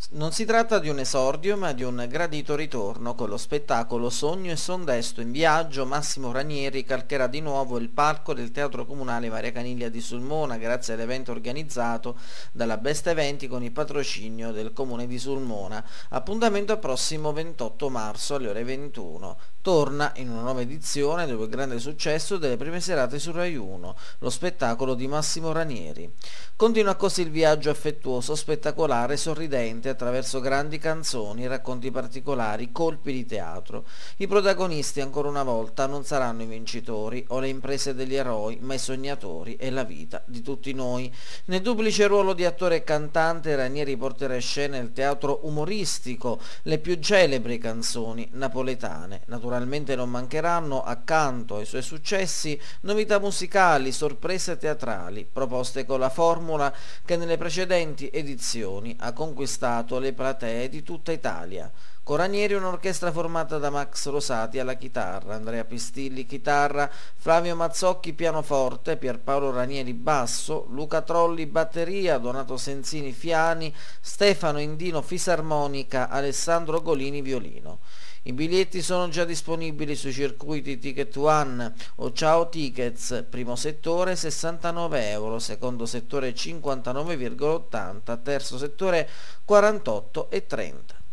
Non si tratta di un esordio, ma di un gradito ritorno. Con lo spettacolo Sogno e Sondesto in viaggio, Massimo Ranieri calcherà di nuovo il palco del Teatro Comunale Maria Caniglia di Sulmona, grazie all'evento organizzato dalla Best Eventi con il patrocinio del Comune di Sulmona. Appuntamento al prossimo 28 marzo alle ore 21. Torna in una nuova edizione dopo il grande successo delle prime serate su Rai 1, lo spettacolo di Massimo Ranieri. Continua così il viaggio affettuoso, spettacolare, sorridente, attraverso grandi canzoni, racconti particolari, colpi di teatro. I protagonisti ancora una volta non saranno i vincitori o le imprese degli eroi, ma i sognatori e la vita di tutti noi. Nel duplice ruolo di attore e cantante, Ranieri porterà in scena il teatro umoristico, le più celebri canzoni napoletane. Naturalmente non mancheranno, accanto ai suoi successi, novità musicali, sorprese teatrali, proposte con la formula che nelle precedenti edizioni ha conquistato le platee di tutta Italia. Con Ranieri un'orchestra formata da Max Rosati alla chitarra, Andrea Pistilli chitarra, Flavio Mazzocchi pianoforte, Pierpaolo Ranieri basso, Luca Trolli batteria, Donato Senzini fiani, Stefano Indino fisarmonica, Alessandro Golini violino. I biglietti sono già disponibili sui circuiti Ticket One o Ciao Tickets, primo settore 69 euro, secondo settore 59,80, terzo settore 48,30.